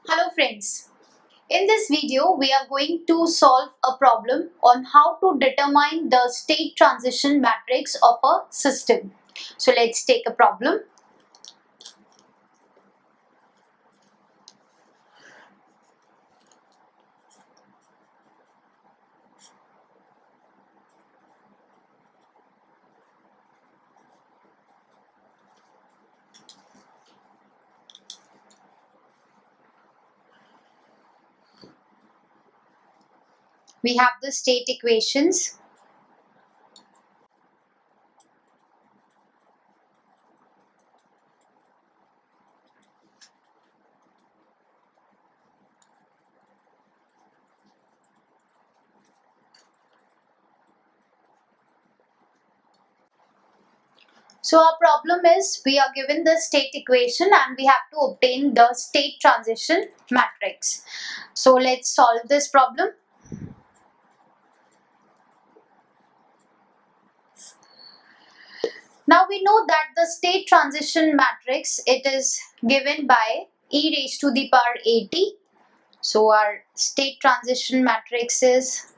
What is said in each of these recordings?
Hello friends, in this video we are going to solve a problem on how to determine the state transition matrix of a system. So let's take a problem. We have the state equations. So our problem is we are given the state equation and we have to obtain the state transition matrix. So let's solve this problem. Now we know that the state transition matrix, it is given by e raised to the power at. So our state transition matrix is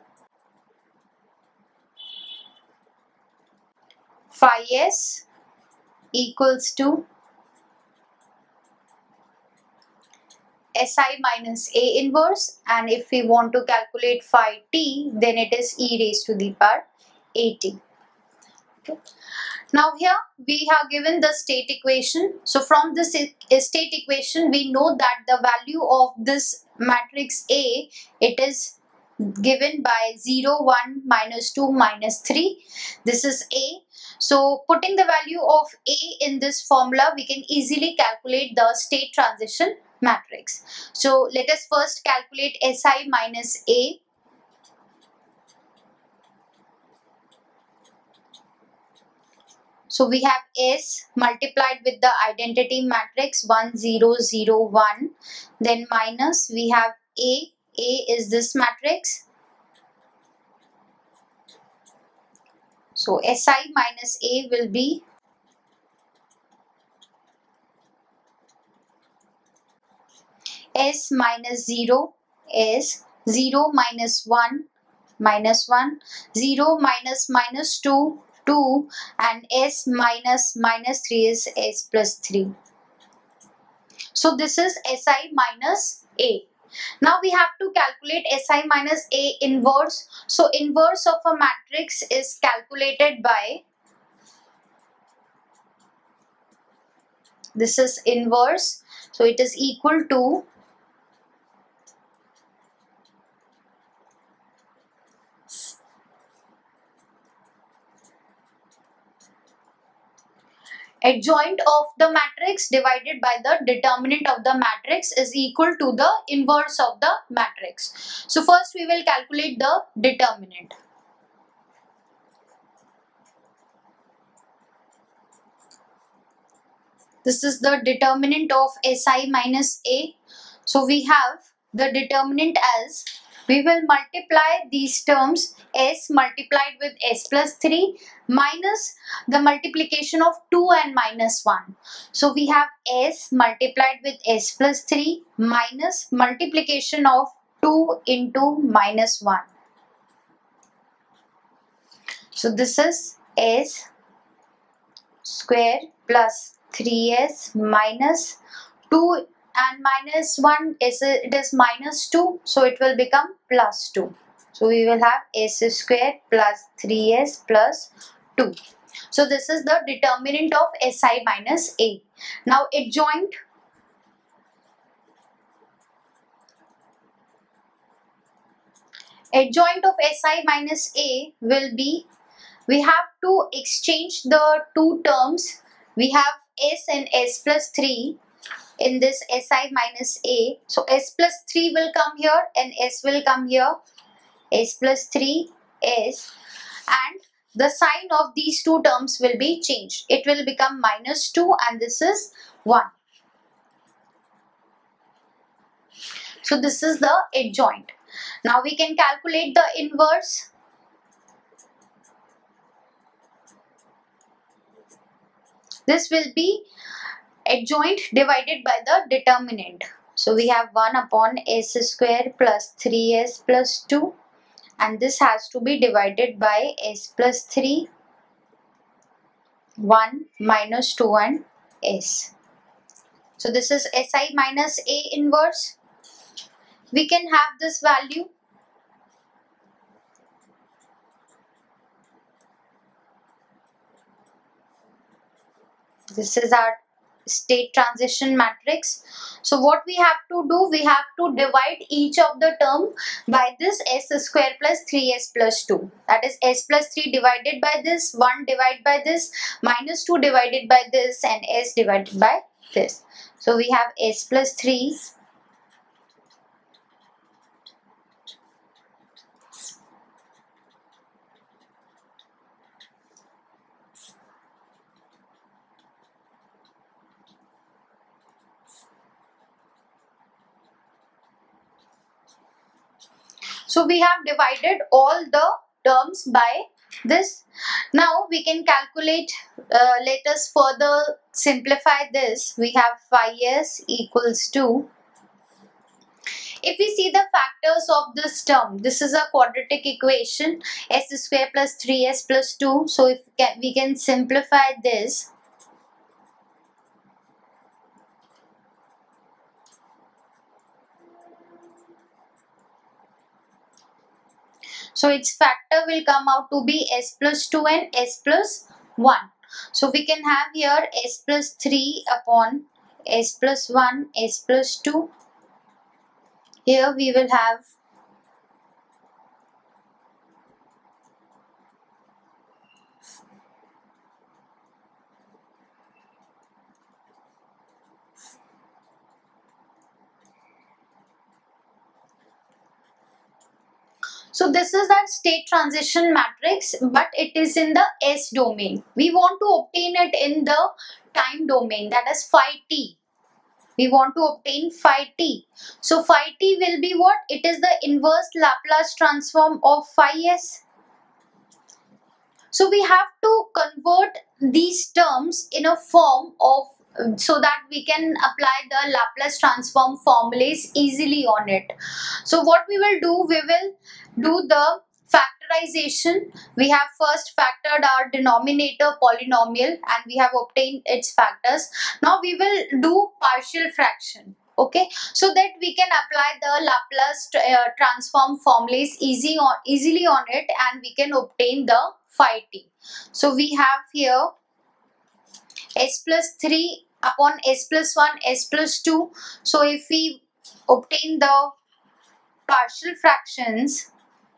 phi s equals to si minus a inverse, and if we want to calculate phi t, then it is e raised to the power at. Okay. Now here we have given the state equation. So from this state equation we know that the value of this matrix A, it is given by 0, 1, minus 2, minus 3. This is A. So putting the value of A in this formula, we can easily calculate the state transition matrix. So let us first calculate Si minus A. So we have S multiplied with the identity matrix 1, 0, 0, 1. Then minus we have A. A is this matrix. So Si minus A will be S minus 0 is 0 minus 1 minus 1, 0 minus minus 2, 2, and S minus minus 3 is S plus 3. So this is Si minus A. Now we have to calculate Si minus A inverse. So inverse of a matrix is calculated by, this is inverse, so it is equal to adjoint of the matrix divided by the determinant of the matrix is equal to the inverse of the matrix. So first we will calculate the determinant. This is the determinant of Si minus A. So we have the determinant as, we will multiply these terms S multiplied with S plus 3 minus the multiplication of 2 and minus 1. So we have S multiplied with S plus 3 minus multiplication of 2 into minus 1. So this is S square plus 3S minus 2 and minus 1 is, it is minus 2, so it will become plus 2. So we will have S square plus 3S plus 2. So this is the determinant of Si minus A. Now adjoint of Si minus A will be, we have to exchange the two terms. We have S and S plus 3 in this Si minus A. So S plus 3 will come here and S will come here. S plus 3 S, and the sign of these two terms will be changed. It will become minus 2 and this is 1. So this is the adjoint. Now we can calculate the inverse. This will be adjoint divided by the determinant. So we have 1 upon s square plus 3s plus 2, and this has to be divided by s plus 3, 1 minus 2 and s. So this is Si minus A inverse. We can have this value. This is our state transition matrix. So what we have to do, we have to divide each of the term by this s square plus 3s plus 2. That is s plus 3 divided by this, 1 divided by this, minus 2 divided by this, and s divided by this. So we have s plus 3 . So we have divided all the terms by this. Now we can calculate, let us further simplify this. We have 5s equals to, if we see the factors of this term, this is a quadratic equation, s square plus 3s plus 2. So if we can simplify this. So its factor will come out to be s plus 2 and s plus 1. So we can have here s plus 3 upon s plus 1, s plus 2. Here we will have so this is our state transition matrix, but it is in the S domain. We want to obtain it in the time domain, that is phi t. We want to obtain phi t. So phi t will be what? It is the inverse Laplace transform of phi s. So we have to convert these terms in a form of, so that we can apply the Laplace transform formulas easily on it. So what we will do, we will do the factorization. We have first factored our denominator polynomial and we have obtained its factors. Now we will do partial fraction. Okay, so that we can apply the Laplace transform formulas easily on it, and we can obtain the phi t. So we have here s plus 3 upon s plus 1, s plus 2. So if we obtain the partial fractions,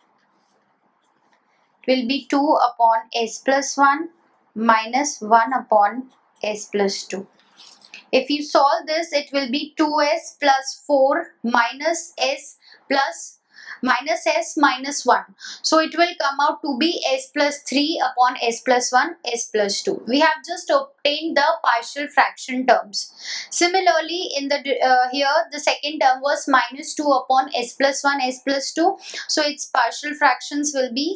it will be 2 upon s plus 1 minus 1 upon s plus 2. If you solve this, it will be 2s plus 4 minus s minus 1. So it will come out to be s plus 3 upon s plus 1, s plus 2. We have just obtained the partial fraction terms. Similarly, in the here the second term was minus 2 upon s plus 1, s plus 2. So its partial fractions will be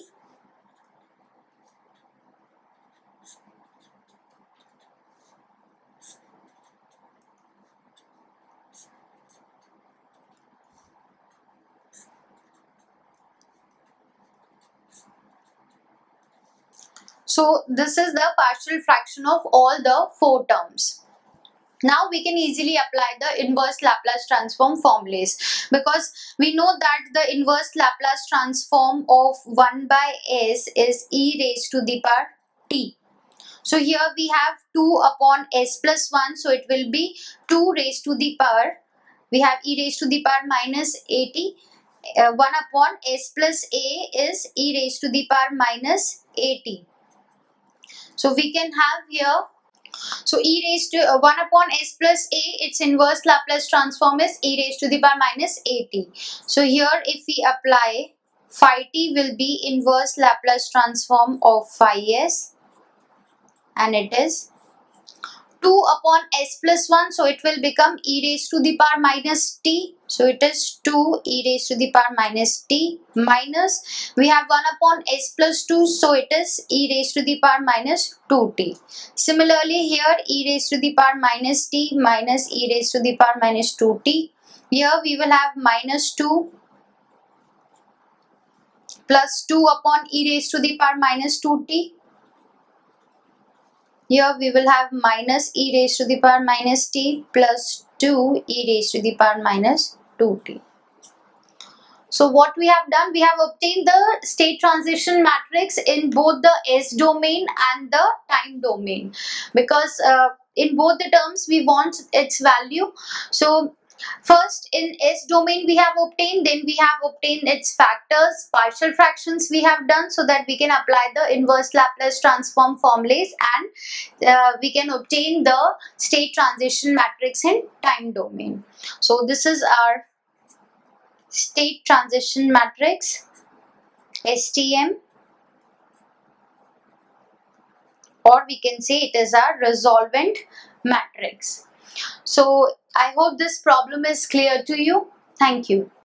so this is the partial fraction of all the 4 terms. Now we can easily apply the inverse Laplace transform formulas, because we know that the inverse Laplace transform of 1 by s is e raised to the power t. So here we have 2 upon s plus 1, so it will be 2 raised to the power, we have e raised to the power minus 80. 1 upon s plus a is e raised to the power minus 80. So we can have here, so e raised to 1 upon s plus a, its inverse Laplace transform is e raised to the power minus 80. So here if we apply, phi t will be inverse Laplace transform of phi s, and it is 2 upon s plus 1, so it will become e raised to the power minus t. So it is 2 e raised to the power minus t minus, we have 1 upon s plus 2, so it is e raised to the power minus 2t. Similarly here e raised to the power minus t minus e raised to the power minus 2t. Here we will have minus 2 plus 2 upon e raised to the power minus 2t. Here we will have minus e raised to the power minus t plus 2 e raised to the power minus 2t. So what we have done, we have obtained the state transition matrix in both the S domain and the time domain, because in both the terms we want its value. So first in S domain we have obtained, then we have obtained its factors, partial fractions we have done, so that we can apply the inverse Laplace transform formulas, and we can obtain the state transition matrix in time domain. So this is our state transition matrix, STM, or we can say it is our resolvent matrix. So I hope this problem is clear to you. Thank you.